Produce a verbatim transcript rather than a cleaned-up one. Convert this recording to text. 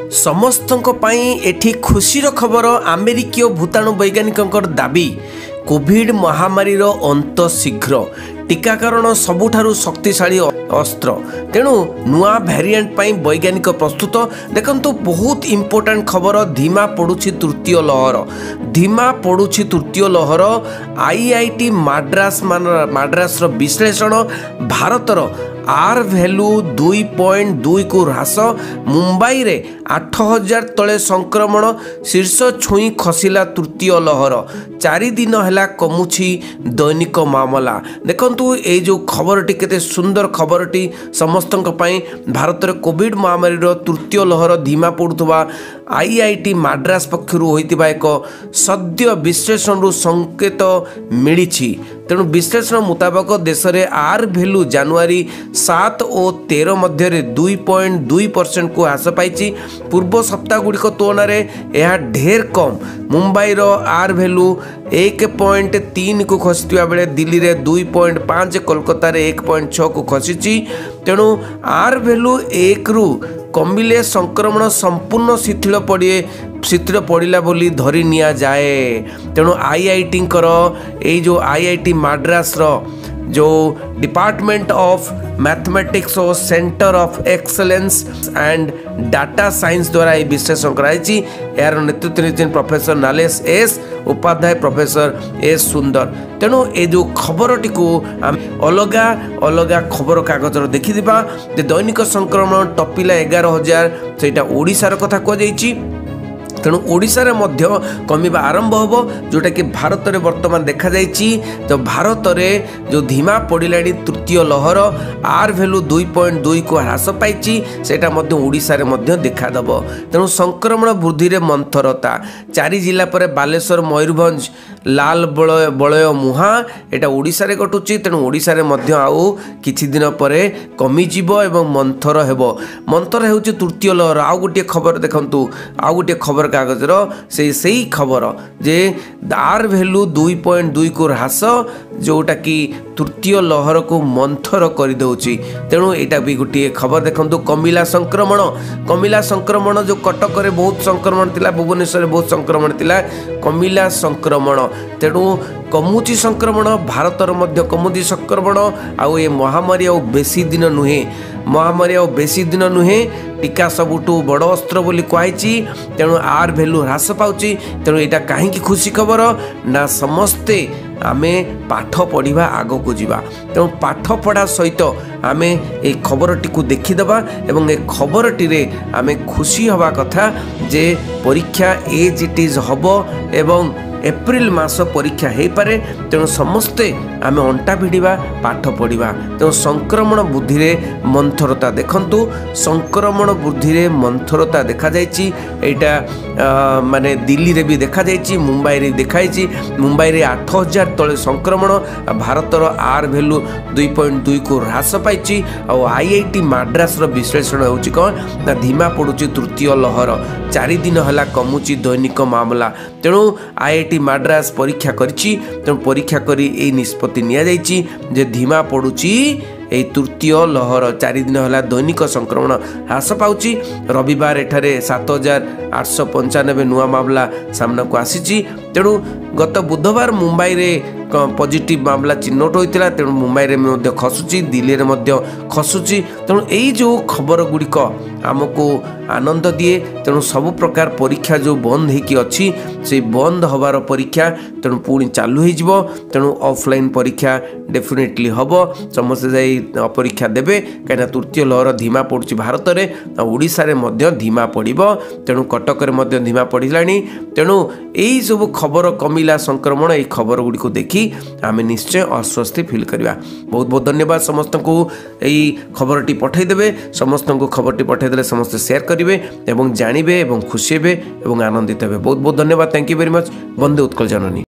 समस्तों एठी खुशीर खबर अमेरिकीय भूताणु वैज्ञानिकों दाबी कोविड महामारी अंत शीघ्र टीकाकरण सबुठारु शक्तिशाली अस्त्र तेणु नुआ भेरिएंट पाई वैज्ञानिक प्रस्तुत देखंतु बहुत इंपोर्टेंट खबर धीमा पड़ुछि तृतीय लहर धीमा पड़ुछि तृतीय लहर आईआईटी मद्रास मद्रास विश्लेषण भारतर आर भैल्यू दुई पॉइंट दुई को ह्रास मुंबई रे आठ हजार तले संक्रमण शीर्ष छुई खसिला तृतीय लहर चारि दिन हैला कमुछि दैनिक मामला देखंतु ए जो खबरटी केते सुंदर खबरटी समस्तक पई भारत रे कोविड महामारी रो तृतीय लहर धीमा पड़ुथबा आईआईटी मद्रास पक्षरु होइतिबा एक सद्य विश्लेषण रु संकेत मिलिछि तेणु विश्लेषण मुताबक देश में आर भैल्यू जनवरी सात और तेरह मध्य दुई पॉइंट दुई परसेंट को ह्रास पाई पूर्व सप्ताह गुड़िक तुलन में यह ढेर कम मुंबई रो आर भैल्यू एक पॉइंट तीन को खसी बेले दिल्ली रे दुई पॉइंट पाँच कोलकाता रे एक पॉइंट छः को खसी तेणु आर भैल्यू एक रु कमिले संक्रमण संपूर्ण शिथिल पड़े शिथिल पड़ा बोली धरी निया जाए तेणु आईआईटी ये जो आईआईटी मद्रास रो जो डिपार्टमेंट ऑफ मैथमेटिक्स और centre of excellence and data science द्वारा ये विश्लेषण कराई यार नेतृत्व नेतृत्व professor Neelesh S Upadhyay professor S Sundar तेणु ये जो खबरटी को अलगा अलगा खबर कागज देखा दैनिक संक्रमण टपिला एगार हजार से ओडिशार कथा कहुई तेणु ओडिशा रे मध्य कमिबा आरंभ होबो जोटा कि भारत रे वर्तमान देखा जायछि तो भारत रे जो धीमा पड़िलाणी तृतीय लहर आर भैल्यू दुई पॉइंट दुई को ह्रास पाई सेटा मध्य ओडिशा रे मध्य देखा दबो तेणु संक्रमण वृद्धि रे मंथरता चारि जिला पर बालेश्वर मयूरभंज लाल बलय बलय मुहा एटा ओडिशा रे घटुछि तेणु ओडिशा रे मध्य आउ किछि दिन परे कमी जीवो एवं मंथर हेबो मंथर हेउछि तृतीय लहर आउ गोटे खबर देखंतु आउ गोटे खबर कागजर से सही खबर जे आर भैल्यू दुई पॉइंट दुई को ह्रास जोटा कि तृतीय लहर को मंथर कर दउछि तेणु एटा भी गोटे खबर देखंतु कमिला संक्रमण कमिला संक्रमण जो कटक रे बहुत संक्रमण थिला भुवनेश्वर रे बहुत संक्रमण थिला कमिला संक्रमण तेणु कमुची संक्रमण भारतर मध्य कमुची संक्रमण आउ ये महामारी आउ बेसी दिन नुहे महामारी आउ बेसी दिन नुहे टीका सबुठू बड़ अस्त्र बोली कहुई तेणु आर भैल्यू ह्रास पाउची तेणु यहाँ कहीं खुशी खबर ना समस्ते आमे पाठ पढ़ा आग को जीवा तेणु पाठ पढ़ा सहित आमे ए खबरटी को देखीदबा एवं ए खबरटी रे आमे खुशी हवा कथा जे परीक्षा एज इट इज हबो एवं एप्रिल मास परीक्षा हो पारे तेणु समस्ते आमे अंटा भिड़ा पाठ पढ़ा तेणु संक्रमण वृद्धि रे मंथरता देखंतु संक्रमण वृद्धि रे मंथरता देखा जायछि एटा माने दिल्ली रे भी देखा जायछि मुंबई रे देखाई मुंबई रे आठ हजार तले संक्रमण भारतर आर भैल्यू दुई पॉइंट दुई को ह्रास पाई और आईआईटी मद्रास रो विश्लेषण होउछि कोन ना धीमा पड़ुछि तृतीय लहर चारि दिन हला कमुछि दैनिक मामला तेणु आईआईटी मद्रास परीक्षा करिछि तेणु परीक्षा करी ए निष्पत्ति निया जायछि जे धीमा पड़ुछि ए तृतीय लहर चारि दिन हला दैनिक संक्रमण ह्रास पाउछि रविवार एठारे सात हजार आठ सौ पंचानबे नुआ मामला सामना को आसीछि तेणु गत बुधवार मुंबई रे पॉजिटिव मामला चिन्हट होता तेणु मुंबई रे मध्य खसुची दिल्ली रे मध्य खसुची तेणु यही जो खबर गुड़िक आमको आनंद दिए तेणु सबु प्रकार परीक्षा जो बंद होकी अच्छी से बंद हबार परीक्षा तेणु पुणी चालू हो तेणु ऑफलाइन परीक्षा डेफिनेटली हम समस्ते जाई परीक्षा देवे कहीं तृतीय लहर धीमा पड़ुछि भारत में ओडिशा रे मध्य धीमा पड़िबो तेणु कटक रे मध्य धीमा पड़िलानी तेणु यही सब खबर कमिला संक्रमण यही खबर गुड़ी को देखी आमे निश्चय अस्वस्थ फिल करवा बहुत बहुत धन्यवाद समस्त को यही खबरटी पठेदेवे समस्त को खबरटी पठेदेले समस्त शेयर करेंगे एवं जानवे एवं खुशी हेबे एवं आनंदित हेबे बहुत बहुत धन्यवाद थैंक यू वेरी मच वंदे उत्कल जननी।